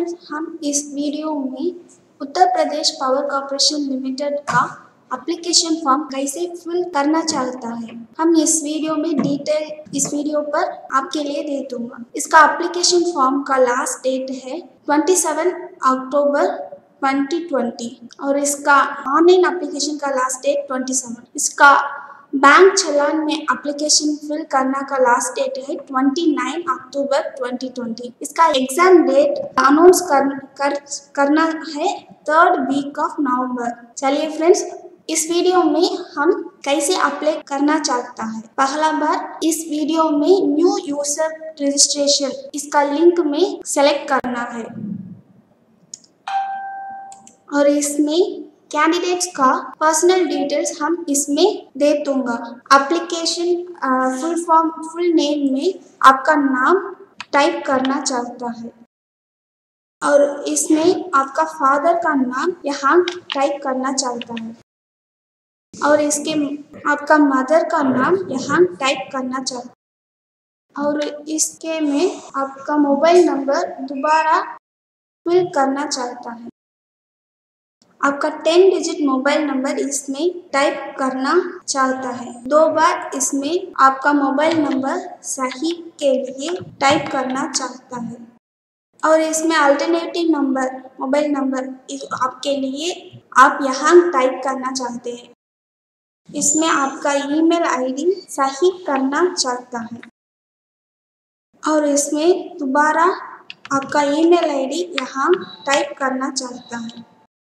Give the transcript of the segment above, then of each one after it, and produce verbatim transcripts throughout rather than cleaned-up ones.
Friends, हम इस video में Uttar Pradesh power corporation limited का एप्लीकेशन फॉर्म कैसे फिल करना चाहता है, हम इस वीडियो में डिटेल इस वीडियो पर आपके लिए दे दूंगा। इसका एप्लीकेशन फॉर्म का लास्ट डेट है सत्ताईस अक्टूबर दो हज़ार बीस और इसका ऑनलाइन एप्लीकेशन का लास्ट डेट सत्ताईस। इसका बैंक चलान में एप्लीकेशन फिल करना का लास्ट डेट है उनतीस अक्टूबर दो हज़ार बीस। इसका एग्जाम डेट अनाउंस कर, कर करना है थर्ड वीक ऑफ नवंबर। चलिए फ्रेंड्स, इस वीडियो में हम कैसे अप्लाई करना चाहता है। पहला बार इस वीडियो में न्यू यूजर रजिस्ट्रेशन इसका लिंक में सेलेक्ट करना है और इसमें कैंडिडेट्स का पर्सनल डिटेल्स हम इसमें दे दूंगा। Application full form full name में आपका नाम टाइप करना चाहता है और इसमें आपका फादर का नाम यहाँ टाइप करना चाहता है और इसके आपका मदर का नाम यहाँ टाइप करना चाहता है और इसके में आपका मोबाइल नंबर दोबारा फिल करना चाहता है। आपका टेन डिजिट मोबाइल नंबर इसमें टाइप करना चाहता है। दो बार इसमें आपका मोबाइल नंबर सही के लिए टाइप करना चाहता है और इसमें अल्टरनेटिव नंबर मोबाइल नंबर आपके लिए आप यहाँ टाइप करना चाहते हैं। इसमें आपका ईमेल आईडी सही करना चाहता है और इसमें दोबारा आपका ईमेल आईडी यहाँ टाइप करना चाहता है।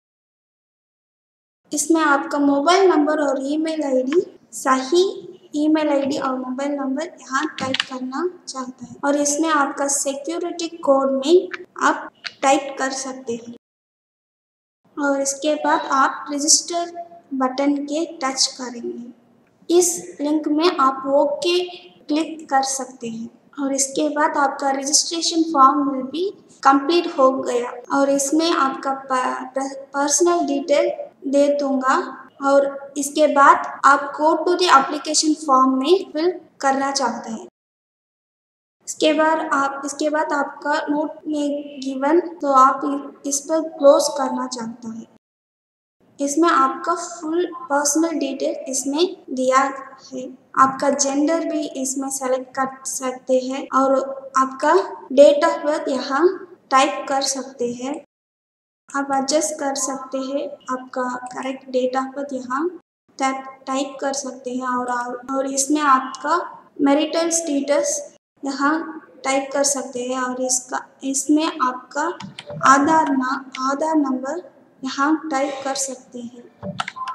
इसमें आपका मोबाइल नंबर और ईमेल आईडी सही ईमेल आईडी और मोबाइल नंबर यहाँ टाइप करना चाहता है और इसमें आपका सिक्योरिटी कोड में आप टाइप कर सकते हैं और इसके बाद आप रजिस्टर बटन के टच करेंगे। इस लिंक में आप ओके क्लिक कर सकते हैं और इसके बाद आपका registration form will be complete हो गया और इसमें आपका पर्सनल डिटेल दे दूंगा और इसके बाद आप go to the application form में फिल करना चाहते हैं। इसके बाद आप इसके बाद आपका नोट में गिवन तो आप इस पर क्लोज करना चाहता है। इसमें आपका फुल पर्सनल डिटेल इसमें दिया है। आपका जेंडर भी इसमें सेलेक्ट कर सकते हैं और आपका डेट ऑफ बर्थ यहाँ टाइप कर सकते हैं। आप एडजस्ट कर सकते हैं, आपका करेक्ट डेट ऑफ बर्थ यहाँ टाइप कर सकते हैं और और इसमें आपका मैरिटल स्टेटस यहाँ टाइप कर सकते हैं और इसका इसमें आपका आधार ना आधार नंबर यहाँ टाइप कर सकते हैं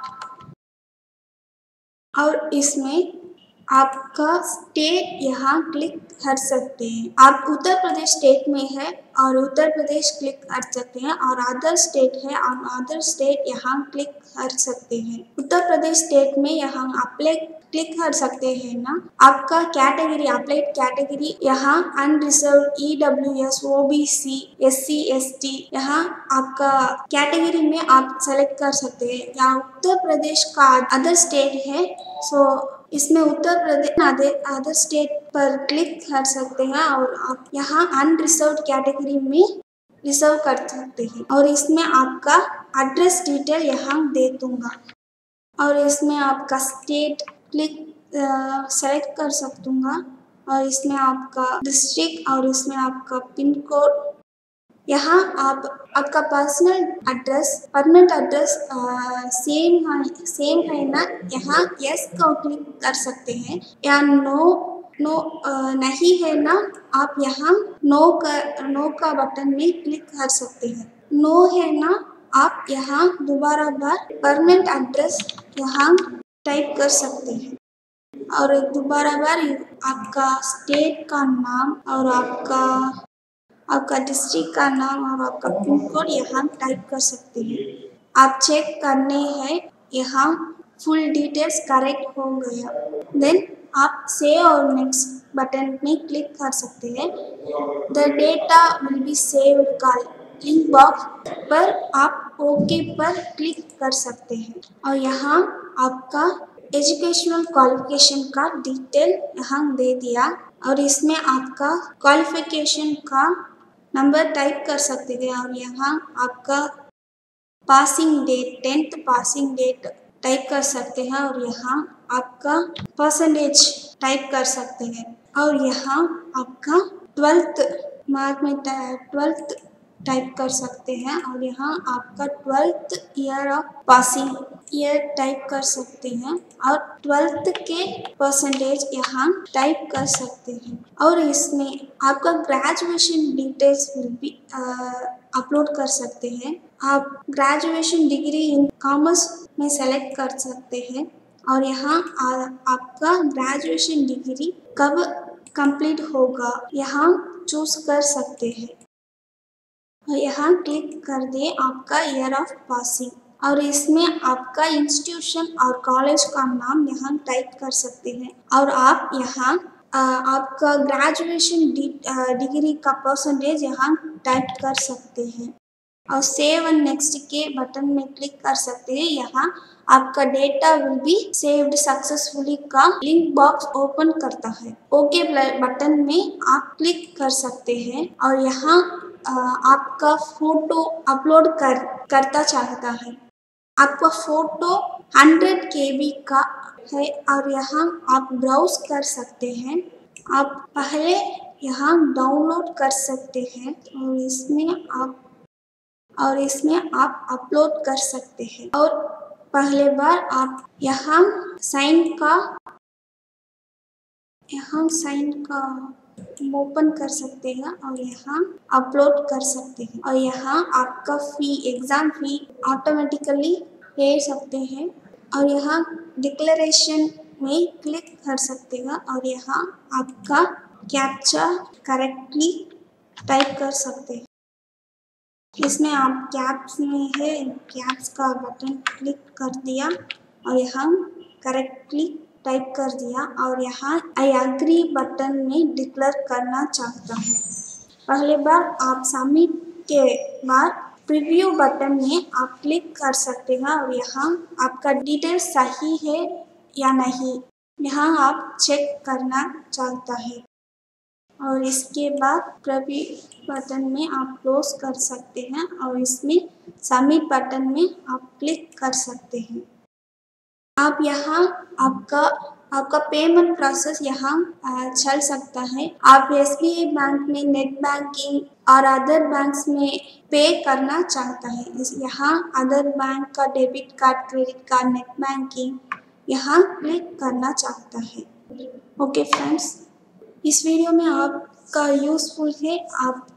और इसमें आपका स्टेट यहाँ क्लिक कर सकते हैं। आप उत्तर प्रदेश स्टेट में है और उत्तर प्रदेश क्लिक कर सकते हैं और अदर स्टेट है और अदर स्टेट यहाँ क्लिक कर सकते हैं। उत्तर प्रदेश स्टेट में यहाँ अप्लाई क्लिक कर सकते हैं ना। आपका कैटेगरी अप्लाइड कैटेगरी यहाँ unreserve E W S O B C S C S T यहाँ आपका कैटेगरी में आप सेलेक्ट कर सकते हैं। यहाँ उत्तर प्रदेश का अदर स्टेट है, सो इसमें उत्तर प्रदेश अदर स्टेट पर क्लिक कर सकते हैं और आप यहाँ अनरिजर्व कैटेगरी में रिजर्व कर सकते हैं और इसमें आपका एड्रेस डिटेल यहाँ दे दूंगा और इसमें आपका स्टेट क्लिक सेलेक्ट कर सकूँगा और इसमें आपका डिस्ट्रिक्ट और इसमें आपका पिन कोड यहाँ आप आपका personal address permanent address same है सेम है ना, यहाँ यस का क्लिक कर सकते हैं या नो नो आ, नहीं है ना, आप यहाँ नो का नो का बटन में क्लिक कर सकते हैं। नो है ना, आप यहाँ दोबारा बार परमानेंट एड्रेस यहाँ टाइप कर सकते हैं और दोबारा बार आपका स्टेट का नाम और आपका आपका डिस्ट्रिक्ट का नाम और आपका पिन कोड यहाँ टाइप कर सकते हैं। आप चेक करने हैं यहाँ फुल डिटेल्स करेक्ट हो गया, देन आप सेव और नेक्स्ट बटन में क्लिक कर सकते हैं। The data will be saved का लिंक बॉक्स पर आप ओके पर क्लिक कर सकते हैं और यहाँ आपका एजुकेशनल क्वालिफिकेशन का डिटेल यहाँ दे दिया और इसमें आपका क्वालिफिकेशन का नंबर टाइप कर सकते हैं और यहाँ आपका passing date, tenth passing date type कर सकते हैं और यहाँ आपका परसेंटेज टाइप कर सकते हैं और यहाँ आपका ट्वेल्थ मार्क में ट्वेल्थ टाइप कर सकते हैं और यहाँ आपका twelfth year of passing year type कर सकते हैं और ट्वेल्थ के परसेंटेज यहाँ टाइप कर सकते हैं और इसमें आपका ग्रेजुएशन डिटेल्स विल भी अपलोड कर सकते हैं। आप ग्रेजुएशन डिग्री इन कॉमर्स में सेलेक्ट कर सकते हैं और यहाँ आपका ग्रेजुएशन डिग्री कब कंप्लीट होगा यहाँ चूज कर सकते हैं और यहाँ क्लिक कर दे आपका ईयर ऑफ पासिंग और इसमें आपका इंस्टीट्यूशन और कॉलेज का नाम यहाँ टाइप कर सकते हैं और आप यहाँ आपका ग्रेजुएशन डिग्री का परसेंटेज यहाँ टाइप कर सकते हैं और सेव एंड नेक्स्ट के बटन में क्लिक कर सकते हैं। यहाँ आपका data will be saved successfully का लिंक बॉक्स ओपन करता है। ओके बटन में आप क्लिक कर सकते हैं और यहाँ आपका फोटो अपलोड कर करता चाहता है। आपका फोटो हंड्रेड के बी का है और यहाँ आप ब्राउज कर सकते हैं। आप पहले यहाँ डाउनलोड कर सकते हैं और इसमें आप और इसमें आप अपलोड कर सकते हैं और पहले बार आप यहाँ साइन का यहाँ साइन का ओपन कर सकते हैं और यहाँ अपलोड कर सकते हैं और यहाँ आपका फी एग्ज़ाम फी ऑटोमेटिकली दे सकते हैं और यहाँ डिक्लेरेशन में क्लिक कर सकते हैं और यहाँ आपका कैप्चा करेक्टली टाइप कर सकते हैं। इसमें आप कैप्स में है कैप्स का बटन क्लिक कर दिया और यहाँ करेक्टली टाइप कर दिया और यहाँ आई एग्री बटन में डिक्लेयर करना चाहता हूँ। पहले बार आप सबमिट के बाद प्रीव्यू बटन में आप क्लिक कर सकते हैं और यहाँ आपका डिटेल सही है या नहीं यहाँ आप चेक करना चाहता है और इसके बाद प्रीव्यू बटन में आप क्लोज कर सकते हैं और इसमें सबमिट बटन में आप क्लिक कर सकते हैं। आप यहाँ आपका आपका पेमेंट प्रोसेस यहाँ चल सकता है। आप एस बी आई बैंक में नेट बैंकिंग और अदर बैंक्स में पे करना चाहता है। इस यहाँ अदर बैंक का debit card, credit card, net banking यहाँ क्लिक करना चाहता है। ओके फ्रेंड्स, इस वीडियो में आपका यूज़फुल है। आप